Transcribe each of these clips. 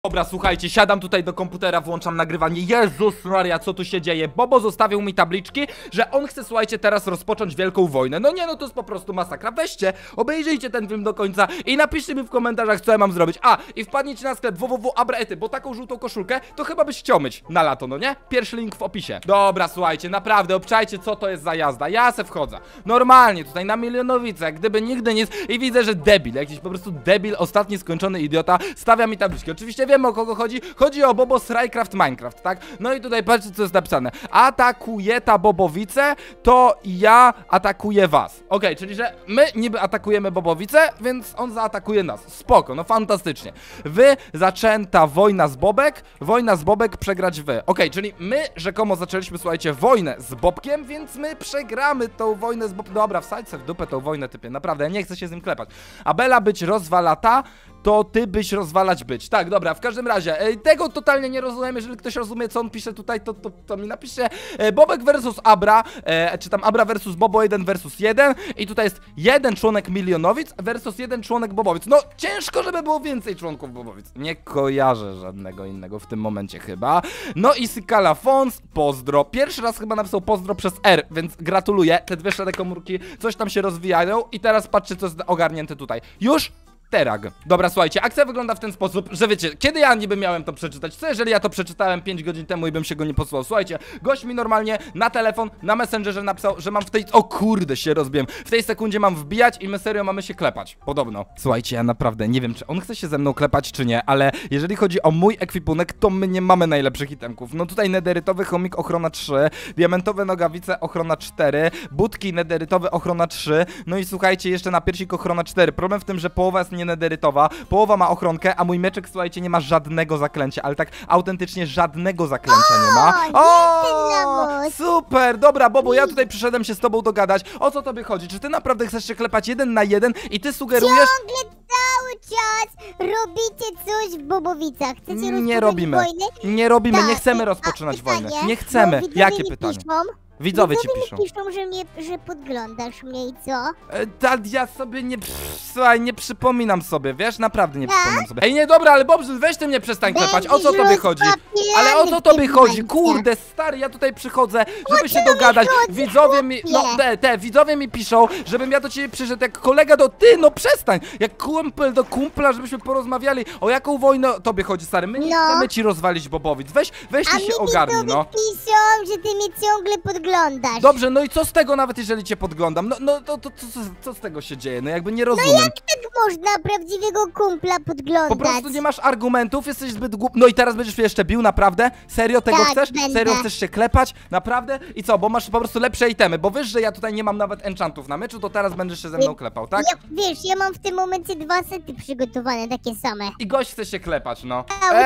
Dobra, słuchajcie, siadam tutaj do komputera, włączam nagrywanie. Jezus Maria, co tu się dzieje? Bobo zostawił mi tabliczki, że on chce, słuchajcie, teraz rozpocząć wielką wojnę. No nie, no to jest po prostu masakra. Weźcie, obejrzyjcie ten film do końca i napiszcie mi w komentarzach, co ja mam zrobić. A, i wpadnijcie na sklep www.abraety, bo taką żółtą koszulkę to chyba byś chciał mieć na lato, no nie? Pierwszy link w opisie. Dobra, słuchajcie, naprawdę, obczajcie, co to jest za jazda. Ja se wchodzę. Normalnie, tutaj na Milionowice, jak gdyby nigdy nic. I widzę, że debil, jakiś po prostu debil, ostatni skończony idiota, stawia mi tabliczki. Oczywiście wiemy, o kogo chodzi. Chodzi o Bobo Srycraft Minecraft, tak? No i tutaj patrzcie, co jest napisane. Atakuje ta Bobowice, to ja atakuję was. Okej, czyli że my niby atakujemy Bobowice, więc on zaatakuje nas. Spoko, no fantastycznie. Wy zaczęta wojna z Bobek przegrać wy. Okej, czyli my rzekomo zaczęliśmy, słuchajcie, wojnę z Bobkiem, więc my przegramy tą wojnę z Bobkiem. Dobra, wsadź se w dupę tą wojnę, typie, naprawdę, ja nie chcę się z nim klepać. A Bela być rozwalata, to ty byś rozwalać być. Tak, dobra, w każdym razie, tego totalnie nie rozumiem. Jeżeli ktoś rozumie, co on pisze tutaj, to mi napisze. Bobek versus Abra, czy tam Abra versus Bobo 1 versus 1. I tutaj jest jeden członek Milionowic versus jeden członek Bobowic. No, ciężko, żeby było więcej członków Bobowic. Nie kojarzę żadnego innego w tym momencie chyba. No i Sikala Fons, pozdro. Pierwszy raz chyba napisał pozdro przez R, więc gratuluję. Te dwie szare komórki coś tam się rozwijają. I teraz patrzcie, co jest ogarnięte tutaj. Już? Terag. Dobra, słuchajcie, akcja wygląda w ten sposób, że wiecie, kiedy ja niby miałem to przeczytać? Co jeżeli ja to przeczytałem 5 godzin temu i bym się go nie posłał? Słuchajcie, gość mi normalnie na telefon, na Messengerze napisał, że mam w tej... O kurde, się rozbiłem. W tej sekundzie mam wbijać i my serio mamy się klepać. Podobno. Słuchajcie, ja naprawdę nie wiem, czy on chce się ze mną klepać, czy nie, ale jeżeli chodzi o mój ekwipunek, to my nie mamy najlepszych itemków. No tutaj nederytowy chomik, ochrona 3, diamentowe nogawice, ochrona 4, budki nederytowe, ochrona 3, no i słuchajcie, jeszcze na piersik ochrona 4. Problem w tym, że połowa jest nederytowa, połowa ma ochronkę, a mój meczek, słuchajcie, nie ma żadnego zaklęcia, ale tak autentycznie żadnego zaklęcia nie ma. O, super, dobra, Bobo, ja tutaj przyszedłem się z tobą dogadać. O co tobie chodzi? Czy ty naprawdę chcesz się klepać 1 na 1 i ty sugerujesz... Ciągle cały czas robicie coś w Bobowicach. Chcecie rozpocząć Nie robimy. wojnę? Nie robimy, Tak, nie chcemy a rozpoczynać pytanie? wojny. Nie chcemy. Bo Jakie pytanie? Widzowie ci piszą. Mi piszą, że podglądasz mnie i co? Ja sobie nie... Słuchaj, nie przypominam sobie, wiesz? Naprawdę nie przypominam sobie. Ej, nie, dobra, ale Bobrzy, weź ty mnie przestań klepać. O co tobie chodzi? Ale o co tobie chodzi? Kurde, stary, ja tutaj przychodzę, żeby się dogadać. Widzowie mi... No, widzowie mi piszą, żebym ja do ciebie przyszedł jak kolega do... Ty, no przestań! Jak kumpel do kumpla, żebyśmy porozmawiali. O jaką wojnę tobie chodzi, stary? My nie chcemy ci rozwalić Bobowic. Weź ty się ogarnij, no. piszą, że ty mnie ciągle podglądasz. Dobrze, no i co z tego, nawet jeżeli cię podglądam? No to co z tego się dzieje? No jakby nie rozumiem. No jak tak można prawdziwego kumpla podglądać? Po prostu nie masz argumentów, jesteś zbyt głupi. No i teraz będziesz mnie jeszcze bił, naprawdę? Serio tego chcesz? będę. Serio chcesz się klepać? Naprawdę? I co, bo masz po prostu lepsze itemy, bo wiesz, że ja tutaj nie mam nawet enchantów na meczu, to teraz będziesz się ze mną klepał, tak? Wiesz, ja mam w tym momencie 2 sety przygotowane, takie same. I gość chce się klepać, no.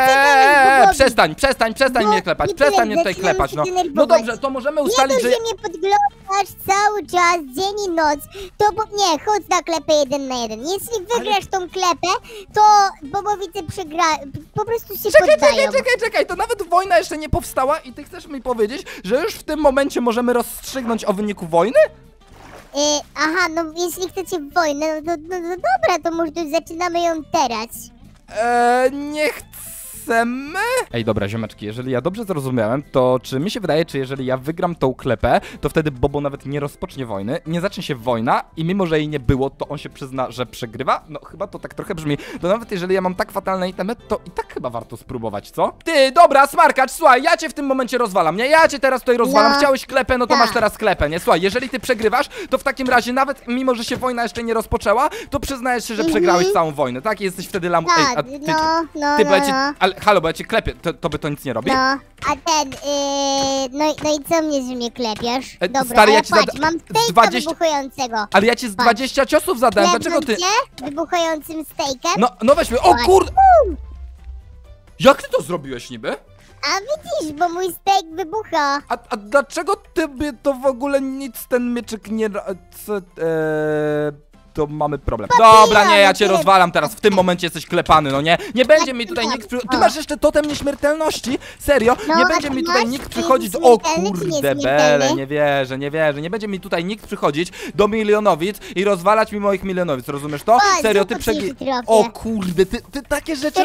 Przestań mnie klepać, przestań mnie tutaj klepać, no. No dobrze, to możemy ustalić, że... Nie mnie podglądasz cały czas, dzień i noc, to nie, chodź na klepę 1 na 1. Jeśli wygrasz tą klepę, to Bobowice po prostu się poddają. Czekaj, to nawet wojna jeszcze nie powstała i ty chcesz mi powiedzieć, że już w tym momencie możemy rozstrzygnąć o wyniku wojny? Aha, no jeśli chcecie wojnę, no dobra, to może zaczynamy ją teraz. Nie chcemy. Ej, dobra, ziomeczki, jeżeli ja dobrze zrozumiałem, to czy mi się wydaje, czy jeżeli ja wygram tą klepę, to wtedy Bobo nawet nie rozpocznie wojny, nie zacznie się wojna i mimo, że jej nie było, to on się przyzna, że przegrywa? No chyba to tak trochę brzmi. To nawet jeżeli ja mam tak fatalne itemy, to i tak chyba warto spróbować, co? Ty, dobra, smarkacz, słuchaj, ja cię w tym momencie rozwalam, nie? Ja cię teraz tutaj rozwalam, No. Chciałeś klepę, no to masz teraz klepę, nie? Słuchaj, jeżeli ty przegrywasz, to w takim razie nawet mimo, że się wojna jeszcze nie rozpoczęła, to przyznajesz się, że przegrałeś całą wojnę, tak? Jesteś wtedy lamu... Ej, a ty... Ale halo, bo ja cię klepię, to by to nic nie robi? No, a no i co mnie, że mnie klepiesz? Dobra, stary, ja ci patrz, mam stejka wybuchującego. Ale ja ci z 20 ciosów zadałem, dlaczego ty... Cię wybuchającym stejkiem? No weźmy, o kurde! Jak ty to zrobiłeś niby? A widzisz, bo mój stejk wybucha. A dlaczego tobie to w ogóle nic ten mieczyk nie... to mamy problem. Dobra, nie, ja cię rozwalam teraz, w tym momencie jesteś klepany, no nie? Nie będzie mi tutaj nikt Ty masz jeszcze totem nieśmiertelności? Serio? Nie będzie mi tutaj nikt przychodzić... O kurde, bele, nie wierzę. Nie będzie mi tutaj nikt przychodzić do milionowic i rozwalać mi moich milionowic, rozumiesz to? Serio, ty O kurde, ty takie rzeczy...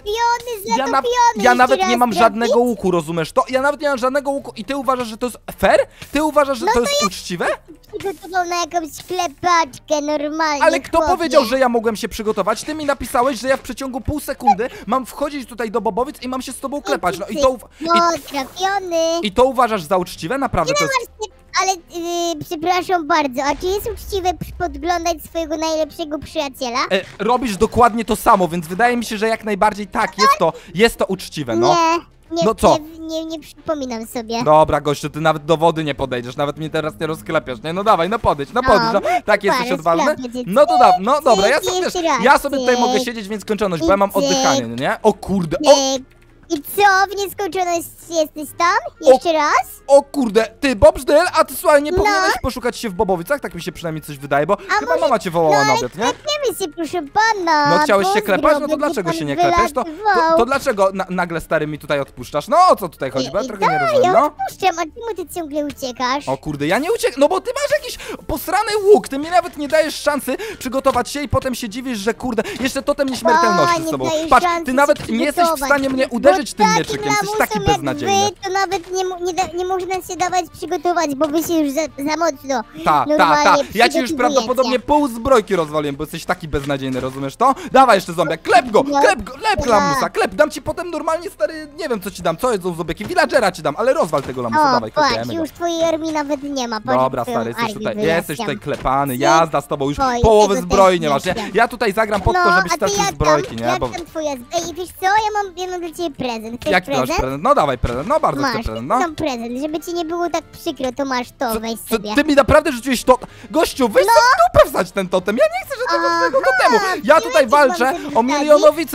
Ja nawet nie mam żadnego łuku, rozumiesz to? Ja nawet nie mam żadnego łuku i ty uważasz, że to jest fair? Ty uważasz, że to jest uczciwe? Przygotował na jakąś klepaczkę normalnie. Ale kto powiedział, że ja mogłem się przygotować? Ty mi napisałeś, że ja w przeciągu pół sekundy mam wchodzić tutaj do Bobowic i mam się z tobą klepać. No i to... trafiony. I to uważasz za uczciwe? Naprawdę to jest... Ale przepraszam bardzo, a czy jest uczciwe podglądać swojego najlepszego przyjaciela? Robisz dokładnie to samo, więc wydaje mi się, że jak najbardziej tak, jest to uczciwe, no. Nie, no co? Nie przypominam sobie. Dobra, gościu, ty nawet do wody nie podejdziesz, nawet mnie teraz nie rozklepiasz, nie? No dawaj, no podejdź, no. Tak, jesteś odważny? No to no dobra, ja sobie tutaj mogę siedzieć w nieskończoność, bo ja mam oddychanie, no nie? O kurde, I co, w nieskończoność jesteś tam? Jeszcze raz? O kurde, ty Bobżdyl, a ty słuchaj, nie powinieneś poszukać się w Bobowicach? Tak mi się przynajmniej coś wydaje, bo chyba mama cię wołała na obiad, nie? Klepniemy się, proszę pana. No chciałeś się klepać? No to dlaczego się nie klepiesz? To dlaczego nagle stary mi tutaj odpuszczasz? No o co tutaj chodzi? Bo ja trochę nie rozumiem, ja odpuszczam, a czemu ty ciągle uciekasz? O kurde, ja nie uciekam, no bo ty masz jakiś posrany łuk, ty mi nawet nie dajesz szansy przygotować się i potem się dziwisz, że kurde, jeszcze totem nieśmiertelności z sobą. Patrz, ty nawet nie jesteś w stanie mnie uderzyć tym mieczykiem, jesteś taki beznadziejny. To nawet nie można się dawać przygotować, bo wy się już za mocno Ta. Ja ci już prawdopodobnie pół zbrojki rozwaliłem, bo jesteś taki beznadziejny, rozumiesz to? Dawaj jeszcze zombiak, klep go, lep lamusa, klep, dam ci potem normalnie stary, nie wiem co ci dam, co jedzą zombiaki, villagera ci dam, ale rozwal tego lamusa, dawaj, klepiemy już twojej armii nawet nie ma. Dobra stary, jesteś tutaj klepany, jazda z tobą, już połowy zbroi nie masz, nie? Ja tutaj zagram pod to, żebyś stracił zbrojki, nie? Ej, wiesz co, ja mam dla ciebie prezent. Chcesz jaki masz prezent? No dawaj prezent, no bardzo chcę prezent, no. Mam prezent, żeby ci nie było tak przykro, to masz to, weź sobie. Ty mi naprawdę rzuciłeś to... Gościu, weź sobie w dupę wsać ten totem, ja nie chcę żadnego totemu. Ja tutaj walczę o milionowice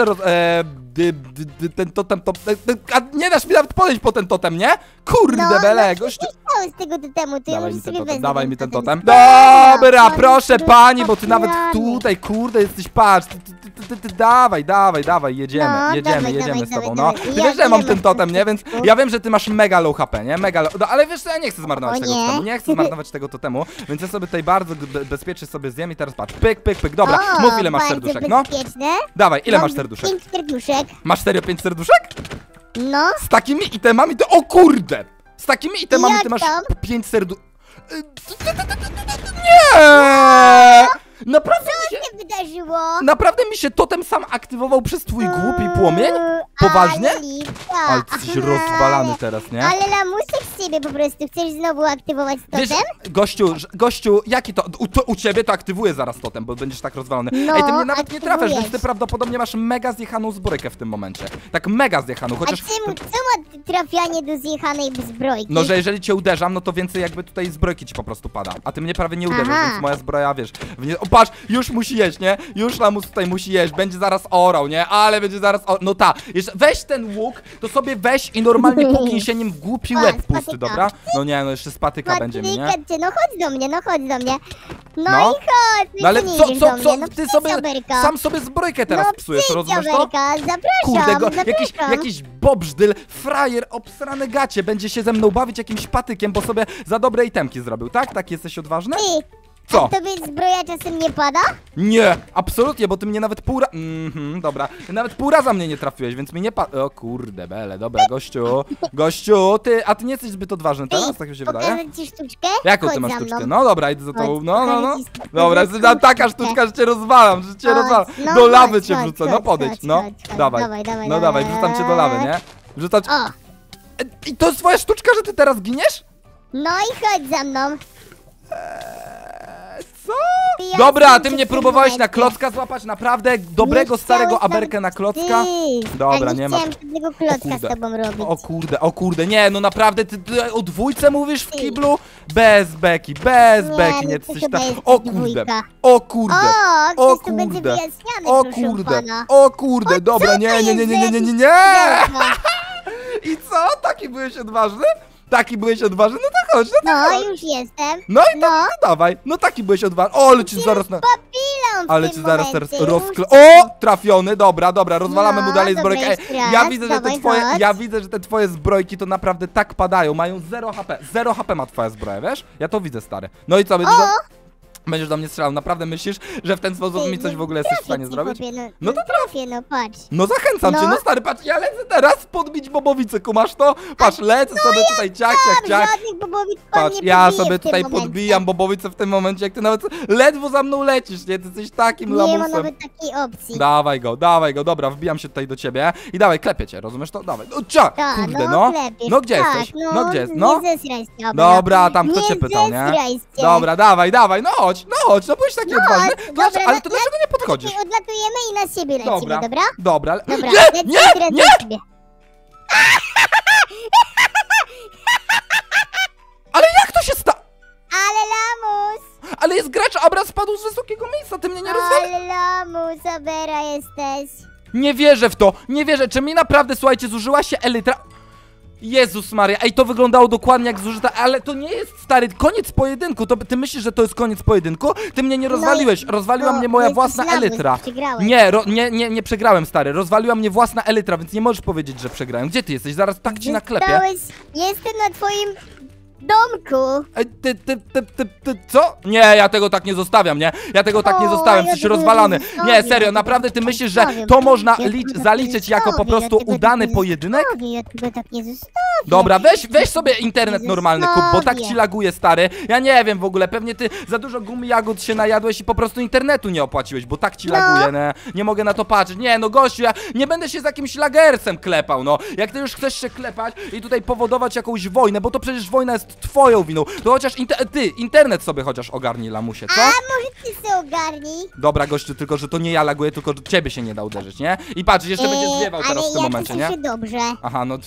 ten totem, a nie dasz mi nawet podejść po ten totem, nie? Kurde bele, gościu. Z tego totemu, to ja sobie wezmę. Dawaj mi ten totem. Dobra, proszę pani, bo ty nawet tutaj, kurde, jesteś, patrz. Dawaj, jedziemy z tobą, no. Ty wiesz, że ja mam ten totem, nie? Więc ja wiem, że ty masz mega low HP, nie? Mega low... No, ale wiesz co, ja nie chcę zmarnować tego totemu, nie chcę zmarnować tego totemu, więc ja sobie tutaj bardzo bezpiecznie sobie zjem i teraz patrz, pyk, dobra, mów ile masz serduszek, no. Dawaj, ile masz serduszek? 5 serduszek. Masz serio 5 serduszek? No. Z takimi itemami to... O kurde! Z takimi itemami ty masz 5 serduszek... Nie! Naprawdę Co się wydarzyło? Naprawdę mi się totem sam aktywował przez twój głupi płomień? Poważnie? Ale ty jesteś rozwalany teraz, nie? Ale lamusek z ciebie po prostu, chcesz znowu aktywować totem? Wiesz, gościu, jaki to... U ciebie to aktywuje zaraz totem, bo będziesz tak rozwalony. Ej, ty mnie nawet nie trafiasz, więc ty prawdopodobnie masz mega zjechaną zbrojkę w tym momencie. Tak mega zjechaną, chociaż... A co ma trafianie do zjechanej zbrojki? No, że jeżeli cię uderzam, no to więcej jakby tutaj zbrojki ci po prostu pada. A ty mnie prawie nie uderzasz, więc moja zbroja, wiesz... Patrz, już musi jeść, nie? Już lamus tutaj musi jeść, będzie zaraz orał, nie? Ale będzie zaraz orał. No ta, jeszcze weź ten łuk, to sobie weź i normalnie puknij się nim w głupi łeb pusty, dobra? No nie, no jeszcze z patyka będzie mi, nie? No chodź do mnie. No i chodź, no ale co? No, ty sobie sam sobie zbrojkę teraz psujesz, rozumiesz to? Zapraszam. Jakiś bobżdyl, frajer, obsrane gacie, będzie się ze mną bawić jakimś patykiem, bo sobie za dobre itemki zrobił, tak? Tak jesteś odważny? Co? A tobie zbroja czasem nie pada? Nie, absolutnie, bo ty mnie nawet pół raza... dobra, nawet pół raza mnie nie trafiłeś, więc mi nie O kurde, bele, dobra, gościu, a ty nie jesteś zbyt odważny teraz, tak mi się wydaje? Pokażę ci sztuczkę? Jaką ty masz sztuczkę? No dobra, idę za tobą, no. Dobra, jest taka sztuczka, że cię rozwalam, do lawy cię wrzucę, no podejdź, no. Dawaj, wrzucam cię do lawy, nie? I to jest twoja sztuczka, że ty teraz giniesz? No i chodź za mną. Co? Dobra, ty mnie próbowałeś na klocka złapać? Naprawdę? Dobrego starego aberkę na klocka? Dobra, nie ma. Tego klocka z tobą robić. O kurde, nie, no naprawdę, ty o dwójce mówisz w kiblu? Bez beki, nie, ty jesteś tak... O kurde, dobra, nie. I co? Taki byłeś odważny? Taki byłeś odważny? No to chodź, no to No, chodź. już jestem. No i to, No. no dawaj, no taki byłeś odważny. O, ale ci zaraz na... Papilon w Ale tym ci zaraz teraz momencie, rozkle... już O! Trafiony, dobra, rozwalamy No, mu dalej dobra, zbrojkę. jeszcze raz, Ja widzę, że te dawaj, twoje, chodź. ja widzę, że te twoje zbrojki to naprawdę tak padają, mają 0 HP. 0 HP ma twoja zbroja, wiesz? Ja to widzę, stary. No i co, będziesz do mnie strzelał? Naprawdę myślisz, że w ten sposób Ty, mi coś no, w ogóle jesteś w trafię stanie ci, zrobić? chłopie, No no to trafię, no patrz. No zachęcam cię, No. no stary, patrz, ja lecę teraz podbić bobowicę, kumasz to? Patrz, lecę sobie tutaj ciak. Żadnych bobowic pan Patrz, nie ja pobije sobie w tym tutaj momencie. podbijam bobowicę w tym momencie, jak ty nawet ledwo za mną lecisz, nie? Ty jesteś takim Nie ma lamusem. nawet takiej opcji. Dawaj go, dobra, wbijam się tutaj do ciebie i dawaj, klepię cię, rozumiesz to? Dawaj, no kurde, no. klepiesz, No gdzie tak, jesteś? No gdzie jest? Nie No. zesraj się, dobra. Dobra, tam kto cię pytał, nie? zesraj się. Dobra, dawaj, no chodź, no byłeś taki No, odważny. dobra, Ale to dlaczego nie podchodzisz? Poczekaj, odlatujemy i na siebie lecimy, Dobra, dobra? dobra. Dobra, Nie, lecimy nie, teraz nie! na siebie. Ale jak to się stało? Ale lamus! Ale jest gracz, a obraz spadł z wysokiego miejsca, ty mnie nie rozwalisz. Ale lamus, Abera jesteś. Nie wierzę w to, nie wierzę, czy mi naprawdę, słuchajcie, zużyła się elytra? Jezus Maria, ej, to wyglądało dokładnie jak zużyta, ale to nie jest, stary, koniec pojedynku, to ty myślisz, że to jest koniec pojedynku? Ty mnie nie rozwaliłeś, rozwaliła mnie moja jesteś własna lamus, elytra. przegrałeś. Nie przegrałem, stary, rozwaliła mnie własna elytra, więc nie możesz powiedzieć, że przegrałem. Gdzie ty jesteś? Zaraz tak ci naklepię. Jestem na twoim domku. Ej, ty, co? Nie, ja tego tak nie zostawiam, nie? Ja tego tak nie O, zostawiam, ja jesteś tego nie rozwalany. zostawię, Nie, serio, ja naprawdę, tego ty tak myślisz, nie że zostawię. to można Ja tego tak zaliczyć nie jako po zostawię, prostu ja tego tak udany nie pojedynek? zostawię, Ja tego tak nie zostawię. Dobra, weź sobie internet normalny kup, bo tak ci laguje, stary. Ja nie wiem w ogóle, pewnie ty za dużo gumy jagód się najadłeś i po prostu internetu nie opłaciłeś, bo tak ci laguje, nie mogę na to patrzeć. Nie, no gościu, ja nie będę się z jakimś lagersem klepał, no. Jak ty już chcesz się klepać i tutaj powodować jakąś wojnę, bo to przecież wojna jest twoją winą, to chociaż internet sobie chociaż ogarnij, lamusie, co? A może ty się ogarnij? Dobra, gościu, tylko że to nie ja laguję, tylko że ciebie się nie da uderzyć, nie? I patrz, jeszcze będzie zwiewał teraz w tym momencie, nie? Ale ja dobrze. Aha, no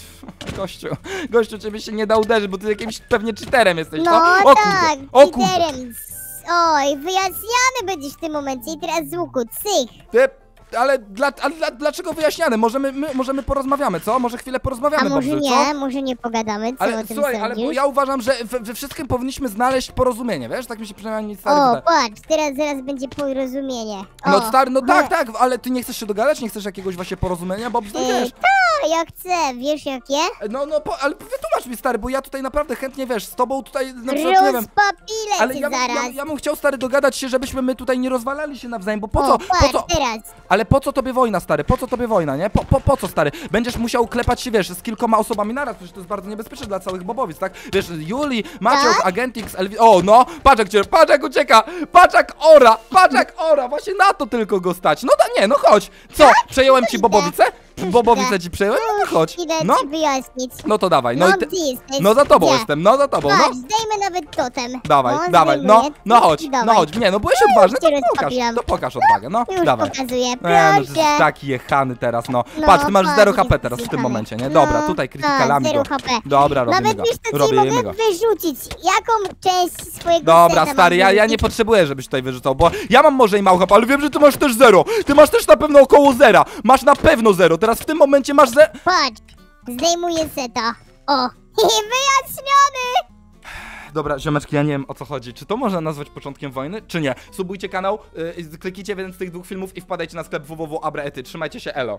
gościu, ciebie się nie da uderzyć, bo ty jakimś pewnie cheaterem jesteś, No co? O kurde, tak, o kurde. cheaterem. Oj, wyjaśniany będziesz w tym momencie i teraz z łuku, cych. Ale dlaczego wyjaśniane? Możemy porozmawiamy, co? Może chwilę A porozmawiamy, może dobrze, nie, co? może nie pogadamy, co Ale o tym słuchaj, ale sądzisz? bo ja uważam, że we wszystkim powinniśmy znaleźć porozumienie, wiesz? Tak mi się przynajmniej stary O, wydaje. patrz, zaraz będzie porozumienie. O. No stary, no tak, ale ty nie chcesz się dogadać? Nie chcesz jakiegoś właśnie porozumienia? Bo przecież wiesz. Ja chcę, wiesz jakie? Ale wytłumacz mi, stary, bo ja tutaj naprawdę chętnie, wiesz, z tobą tutaj na przykład, nie wiem. Rozpapilę Ale cię ja zaraz. bym chciał, stary, dogadać się, żebyśmy my tutaj nie rozwalali się nawzajem, bo po O, co, patrz, teraz. ale po co tobie wojna, stary, po co tobie wojna, nie? Po co, stary? Będziesz musiał klepać się, wiesz, z kilkoma osobami naraz, przecież to jest bardzo niebezpieczne dla całych bobowic, tak? Wiesz, Juli, Maciok, Tak? Agentix, o, no, patrz jak ucieka, patrz jak ora, właśnie na to tylko go stać. No nie, no chodź, co, przejąłem ci bobowicę? Bobowicę ci przejąłem? No to chodź, Idę no, ci wyjaśnić. no to dawaj, no No, i ty, gdzie jesteś? no za tobą Gdzie? jestem, no za tobą, no. Patrz, zdejmę nawet totem. Dawaj, No, dawaj, zdejmuję. no chodź, Dawaj. no chodź, nie, no byłeś odważny, cię to rozpapiłam. pokaż odwagę, no, Już dawaj. pokazuję, No to proszę. jest taki jechany teraz, no. No, Patrz, ty masz patrz, 0 HP jest teraz w tym zjechany. momencie, nie? No, Dobra, tutaj krytykalami tak, go. 0 HP. Dobra, robimy Nawet go. wiesz co ci Robimy mogę go. wyrzucić? Jaką część swojego Dobra, seta stary, mam ja nie wyrzucić? potrzebuję, żebyś tutaj wyrzucał, bo ja mam może i mało HP, ale wiem, że ty masz też 0. Ty masz też na pewno około 0. Masz na pewno 0. Teraz w tym momencie masz Patrz, zdejmuję seta. O, i wyjaśniony! Dobra, ziomeczki, ja nie wiem o co chodzi. Czy to można nazwać początkiem wojny, czy nie? Subujcie kanał, kliknijcie w jeden z tych 2 filmów i wpadajcie na sklep www.abraety. Trzymajcie się, elo.